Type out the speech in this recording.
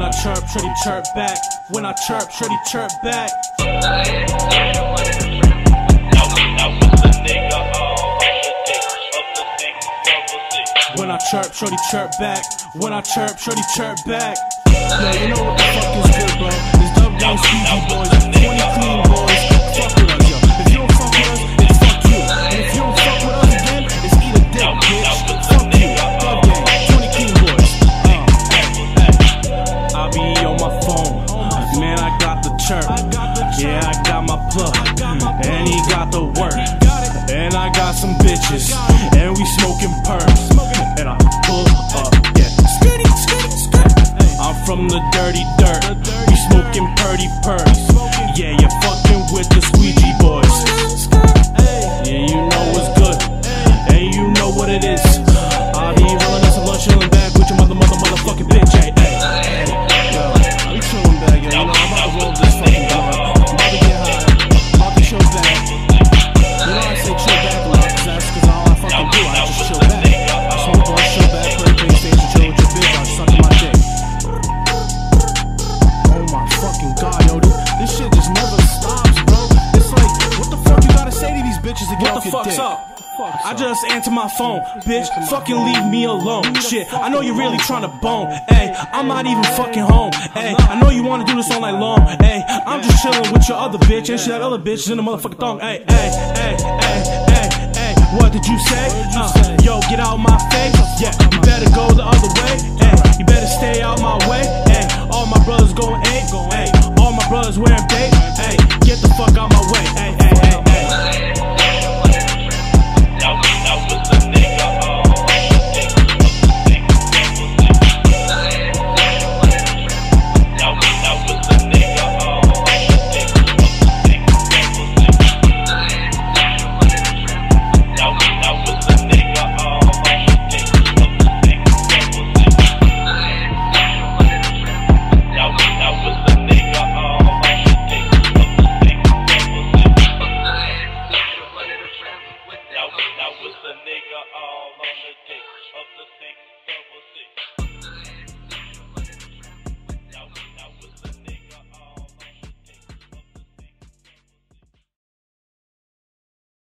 I chirp, shorty chirp back. When I chirp, shorty chirp back. When I chirp, shorty chirp back. When I chirp, shorty chirp back. Yo, you know what the fuck is good, bro? It's Dub Gang Squeegee boys, 20 clean boys. Fuck with us, yo. If you don't fuck with us, it's fuck you. And if you don't fuck with us again, it's eat a dick, bitch. Fuck you. Dub Gang, 20 clean boys. I be on my phone. Man, I got the chirp. Yeah, I got my plug. And he got the work. And I got some bitches. And we smoking perks. And I pull up, yeah. I'm from the dirty dirt. We smoking purdy perks. Yeah, you're fucking with the squeegee boys. Yeah, you know what's good. And you know what it is. I be rolling up some lunch, chilling back with your motherfucking bitch. Hey, hey. Yo, I be chilling back, yo. You know, I'm about to roll this fucking blunt. I'm about to get high. I'm about to chill back. You know I say chill back a lot, cause that's all I fucking do. I just chill back. I smoke on, chill back, play PlayStation, chill with your bitch, I suck my dick. Oh my fucking god, yo, this shit just never stops, bro. It's like, what the fuck you gotta say to these bitches to get off your dick? What the fuck's up? I just answer my phone, bitch, fucking leave me alone. Shit, I know you're really trying to bone. Ayy, I'm not even fucking home. Ayy, I know you wanna do this all night long. Ayy, I'm just chilling with your other bitch, and she that other bitch is in the motherfucking thong. Ayy, what did you say? Yo, get out my face. Yeah, you better go the other way. Ayy, you better stay out my way. Ayy, all my brothers going eight. Ayy, all my brothers wearing bait. Ayy, get the fuck out my way. Ayy, ayy, ayy, ayy. That was the nigga all on the dick of the 666.